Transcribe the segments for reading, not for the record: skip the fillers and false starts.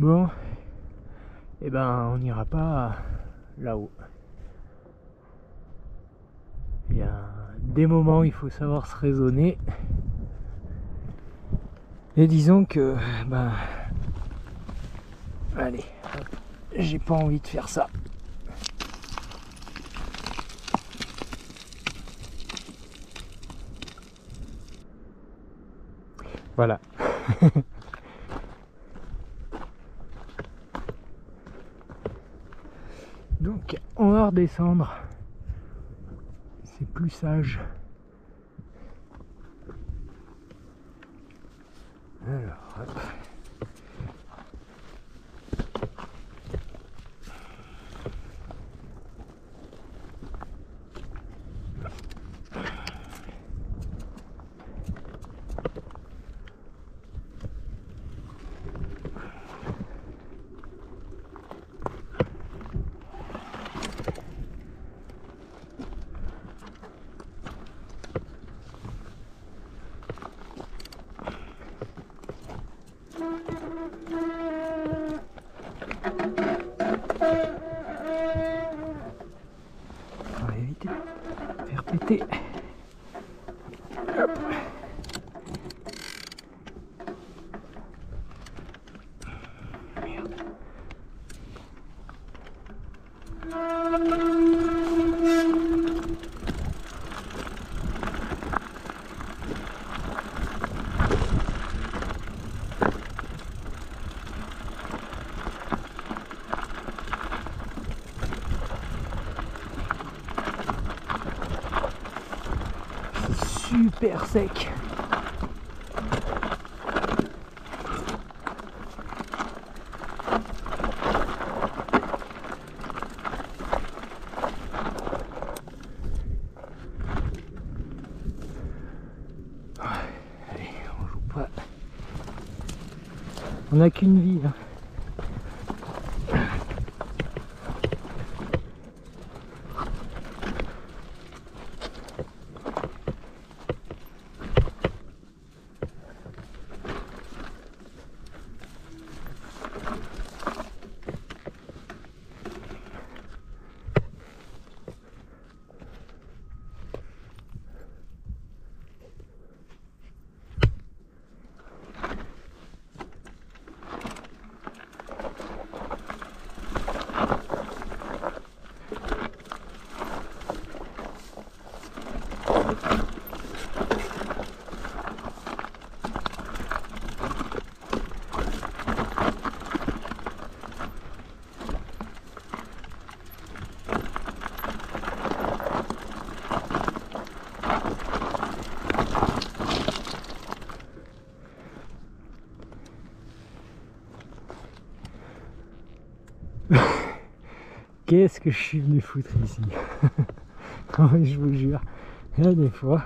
Bon, et ben on n'ira pas là-haut. Il y a des moments où il faut savoir se raisonner. Et disons que, ben, allez, hop, j'ai pas envie de faire ça. Voilà. Donc on va redescendre. C'est plus sage. Alors, hop. On va éviter de faire péter. Hop. Merde. Super sec. Allez, on joue pas. On n'a qu'une vie hein. Qu'est-ce que je suis venu foutre ici? Non mais je vous jure, il y a des fois.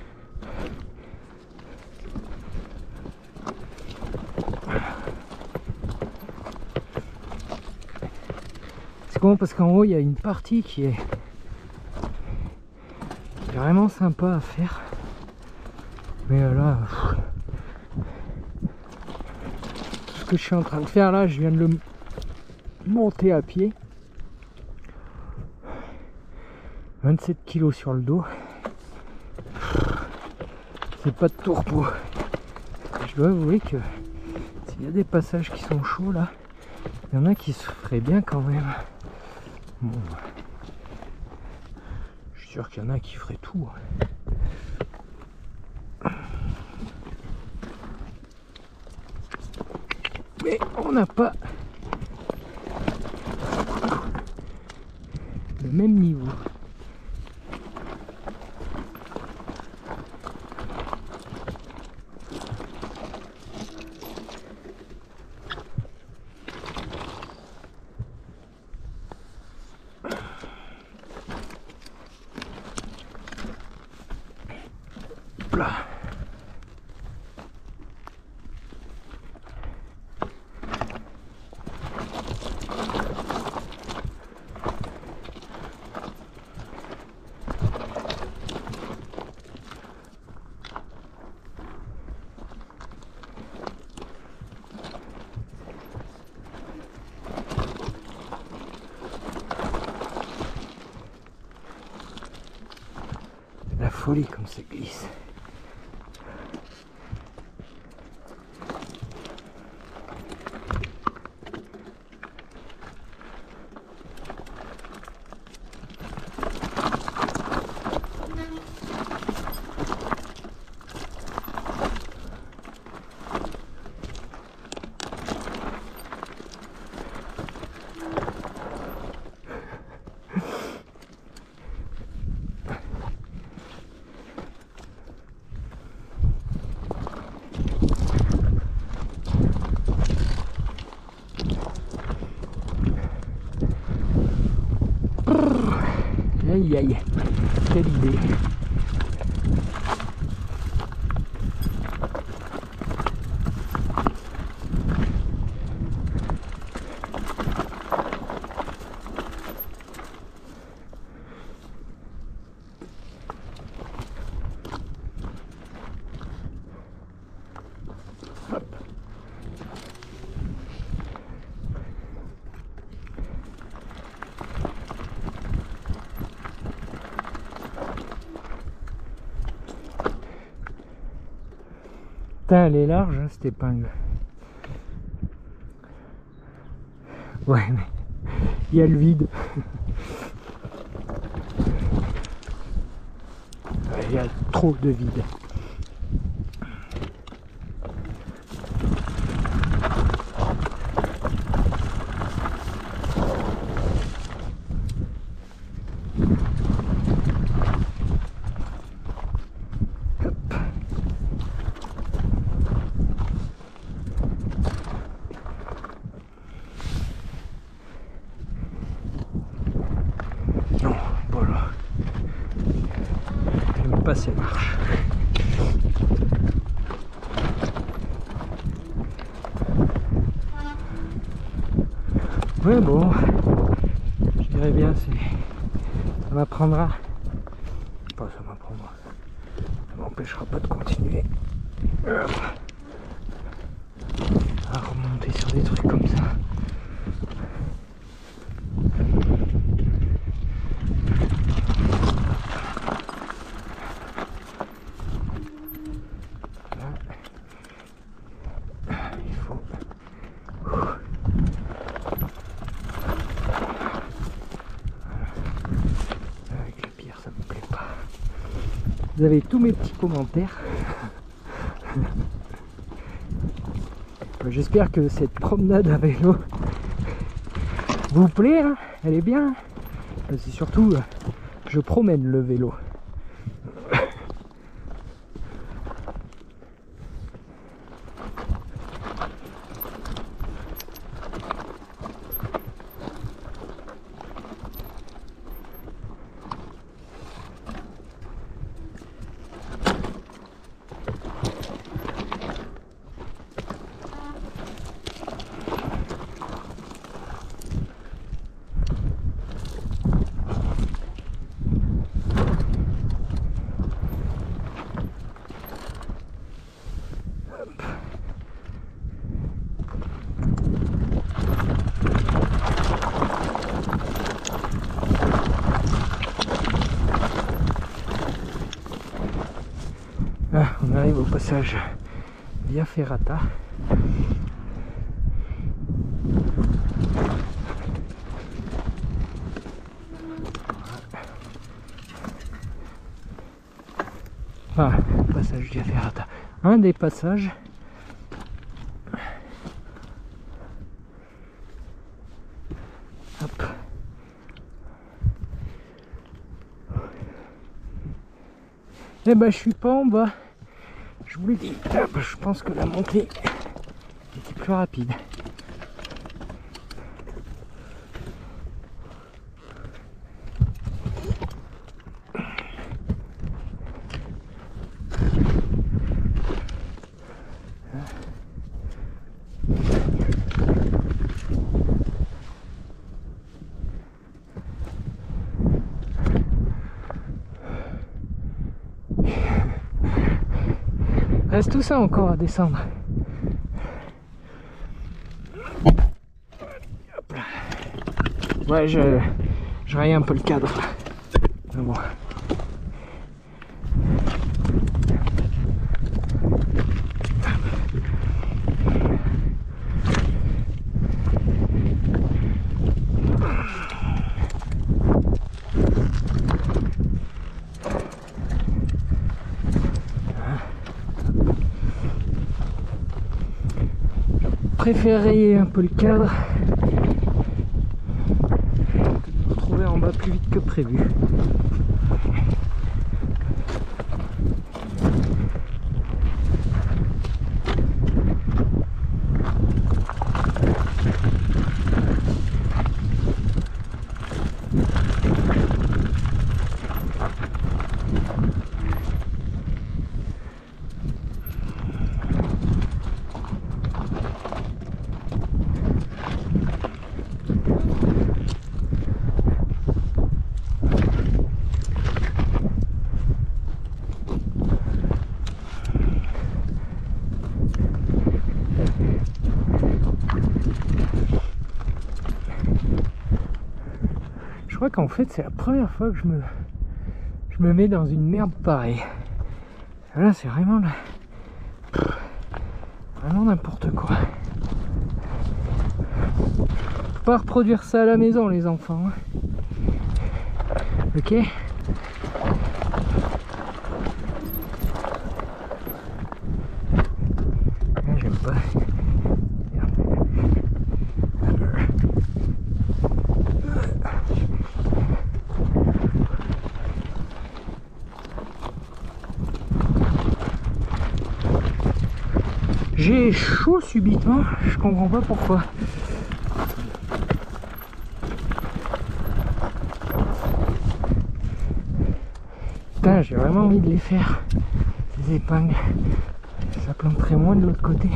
C'est con parce qu'en haut il y a une partie qui est vraiment sympa à faire. Mais là, tout ce que je suis en train de faire là, je viens de le monter à pied. 27 kg sur le dos. C'est pas de tout repos. Je dois avouer que s'il y a des passages qui sont chauds là, il y en a qui se feraient bien quand même. Bon, je suis sûr qu'il y en a qui feraient tout. Mais on n'a pas le même niveau. Là. folie comme ça glisse. Aïe aïe, quelle idée. Hop. Putain, elle est large hein, cette épingle. Ouais, mais il y a le vide. Il y a trop de vide. Non, voilà. J'aime pas ces marches. Ouais bon, je dirais bien ça m'apprendra. Pas ça m'apprendra. Ça m'empêchera pas de continuer à remonter sur des trucs comme ça. Vous avez tous mes petits commentaires. J'espère que cette promenade à vélo vous plaît, hein, elle est bien. C'est surtout, je promène le vélo. Ah, on arrive au passage Via Ferrata. Ah, passage Via Ferrata. Un des passages. Hop. Eh ben je suis pas en bas. Je vous l'ai dit. Hop, je pense que la montée était plus rapide. Reste tout ça encore à descendre. Hop là. Ouais, je raye un peu le cadre. Mais bon. préféré rayer un peu le cadre que de me retrouver en bas plus vite que prévu. Je crois qu'en fait c'est la première fois que je me mets dans une merde pareille. Là c'est vraiment vraiment n'importe quoi. Faut pas reproduire ça à la maison les enfants. Ok. J'aime pas. J'ai chaud subitement, je comprends pas pourquoi. Putain, j'ai vraiment envie de les faire, ces épingles. Ça planterait moins de l'autre côté.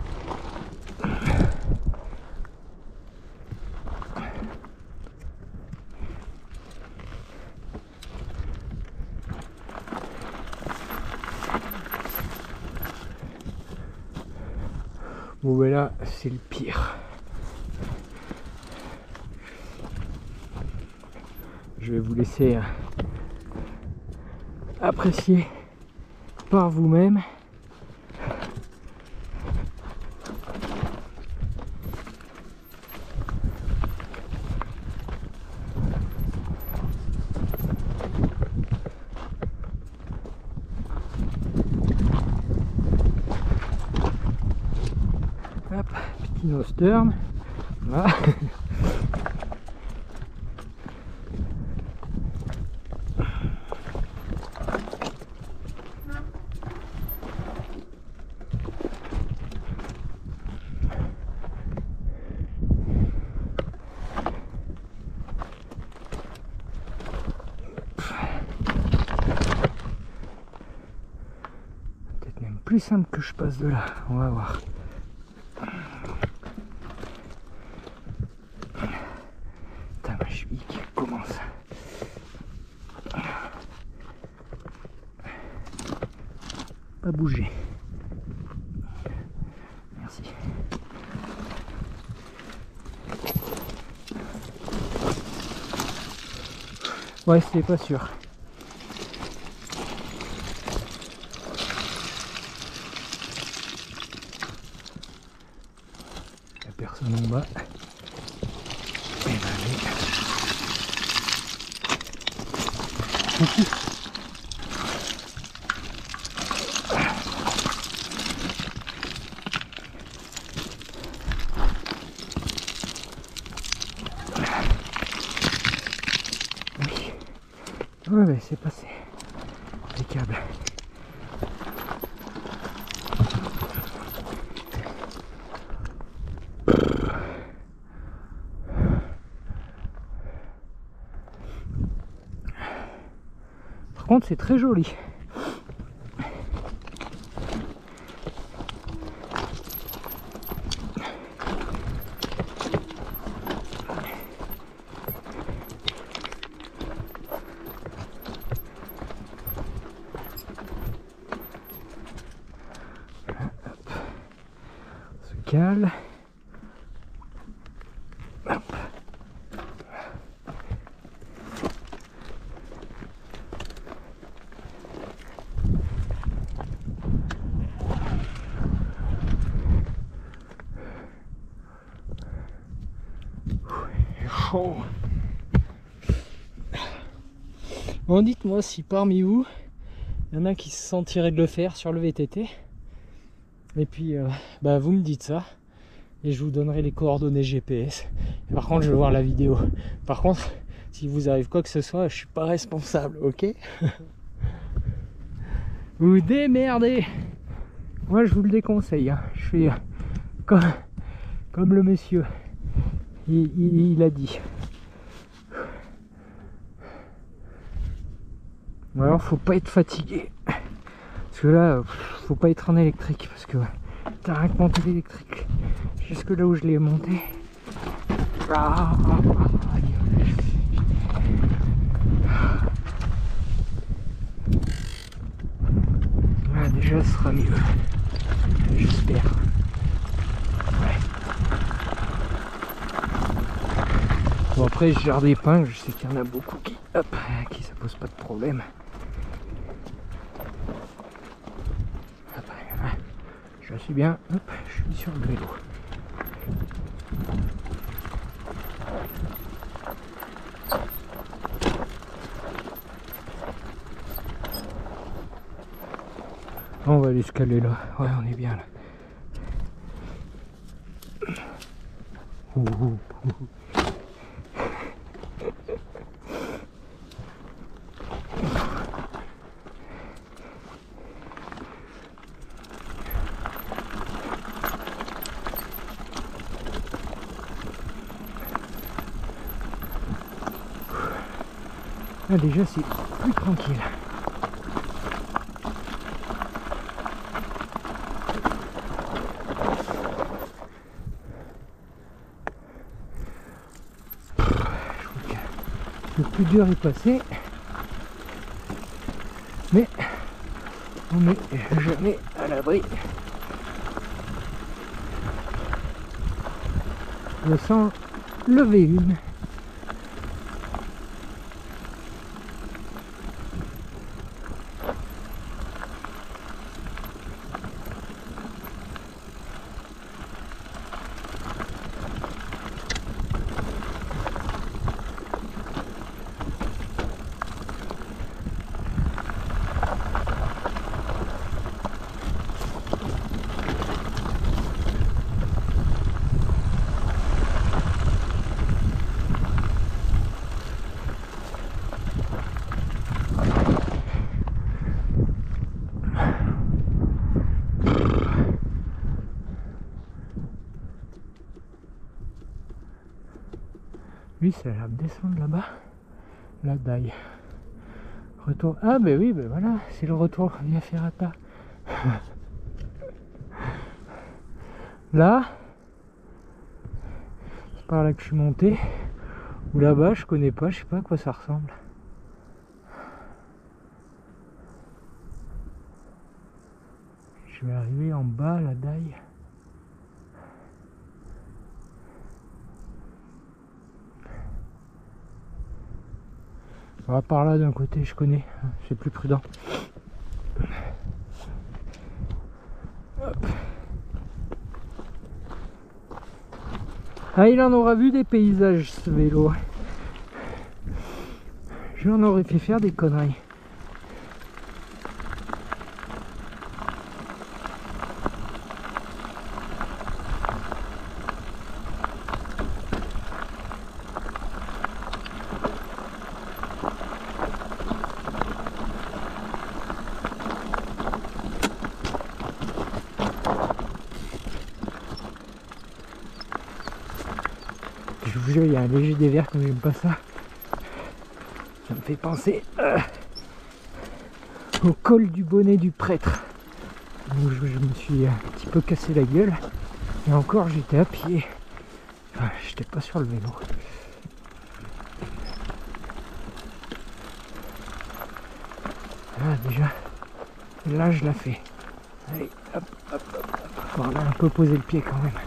Bon ben là c'est le pire. Je vais vous laisser apprécier par vous-même. Hop, petit nostern. Voilà. Peut-être même plus simple que je passe de là, on va voir. Pas bouger. Merci. Ouais, c'était pas sûr. Il n'y a personne en bas. Et ben allez. Coucou. Ouais, mais c'est passé. Impeccable. Par contre, c'est très joli. Cale. Hop. Chaud. Bon, dites-moi si parmi vous il y en a qui se sentiraient de le faire sur le VTT. Et puis bah, vous me dites ça. et je vous donnerai les coordonnées GPS. Et par contre, je vais voir la vidéo. Par contre, si vous arrive quoi que ce soit, je suis pas responsable, ok? Vous démerdez. Moi, je vous le déconseille, hein. Je fais comme le monsieur. Il a dit. Ou alors, faut pas être fatigué. Parce que là, faut pas être en électrique. Parce que t'as rien que monté l'électrique. Jusque là où je l'ai monté. Ah, déjà, ce sera mieux. J'espère. Ouais. Bon, après, je gère des pingles. Je sais qu'il y en a beaucoup qui ça pose pas de problème. Après, je suis bien. Hop, je suis sur le vélo. On va aller se caler là. Ouais, on est bien là. Là, déjà, c'est plus tranquille. Le plus dur est passé, mais on n'est jamais à l'abri. Je sens lever une. Lui, ça a l'air de descendre là-bas. La daille. Retour. Ah, ben oui, ben voilà, c'est le retour via Ferrata. Là, c'est par là que je suis monté. Ou là-bas, je connais pas, je sais pas à quoi ça ressemble. Je vais arriver en bas, la daille. On va par là d'un côté, je connais, c'est plus prudent. Hop. Ah, il en aura vu des paysages, ce vélo. Je lui en aurais fait faire des conneries. Je vous jure, il y a un léger dévers quand j'aime pas ça. Ça me fait penser au col du bonnet du prêtre. Donc je me suis un petit peu cassé la gueule. Et encore, j'étais à pied. Enfin, j'étais pas sur le vélo. Ah, déjà, là je la fais. Allez, hop, hop, hop, hop. Voilà, un peu poser le pied quand même.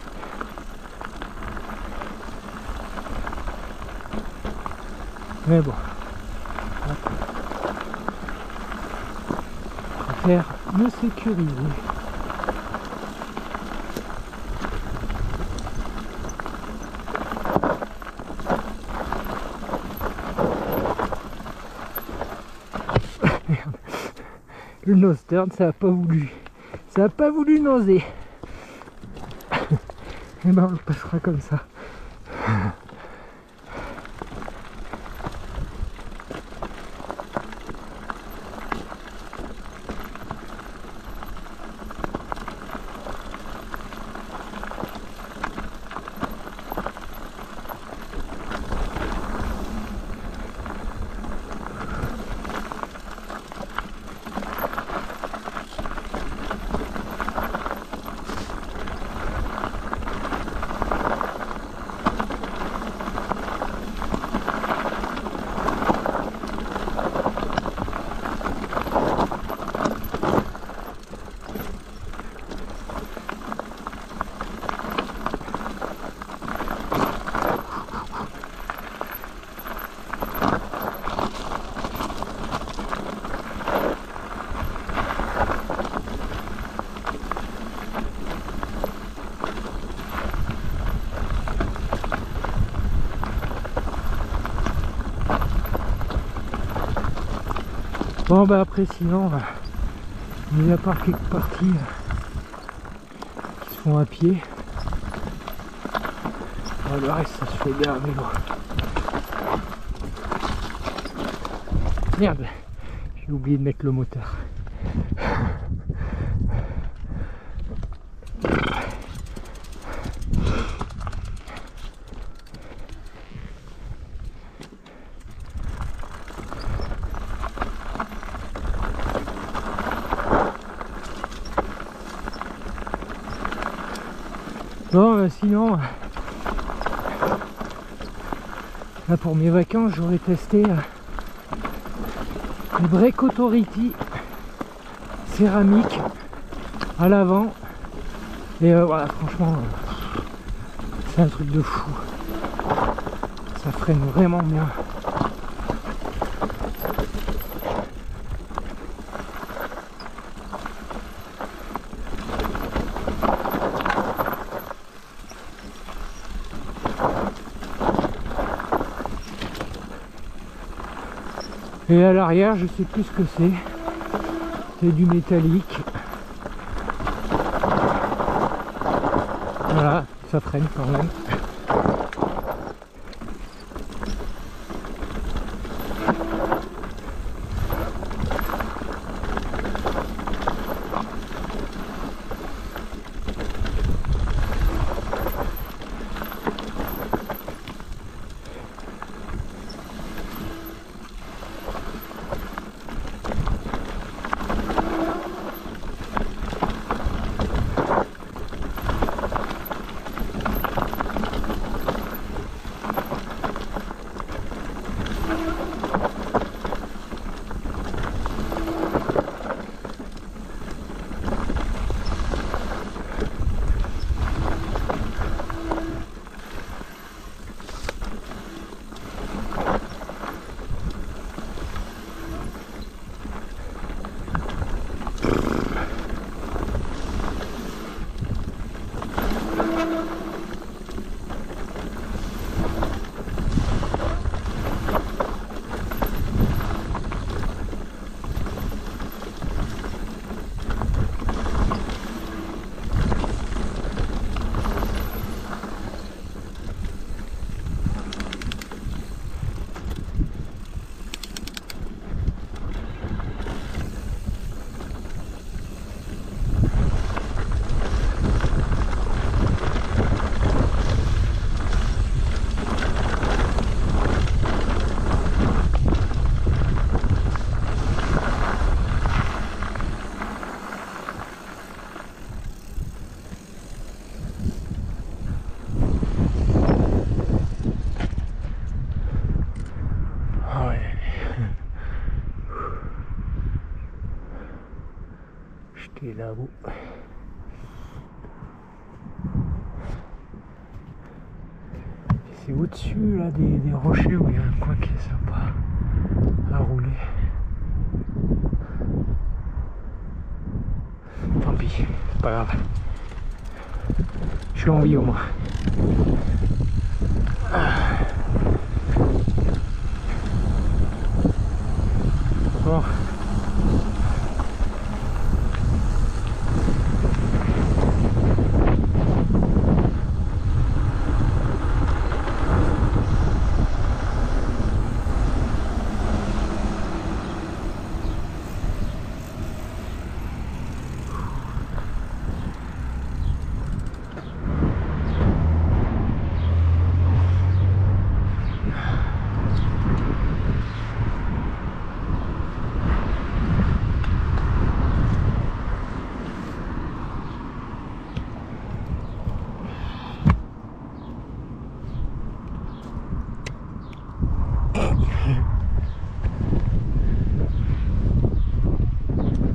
Mais bon, je préfère me sécuriser. Merde. Le nose turn, ça a pas voulu. Ça a pas voulu noser. et ben on le passera comme ça. Bon bah après sinon, mis à part quelques parties qui se font à pied, le reste ça se fait bien à vélo. Merde, j'ai oublié de mettre le moteur. Bon, sinon, là pour mes vacances, j'aurais testé le Break Authority céramique à l'avant. Et voilà, franchement, c'est un truc de fou. Ça freine vraiment bien. Et à l'arrière, je sais plus ce que c'est. C'est du métallique. Voilà, ça freine quand même. J'étais là-haut. C'est au-dessus là des rochers où il y a un coin qui est sympa à rouler. Tant pis, c'est pas grave. Je suis en vie au moins.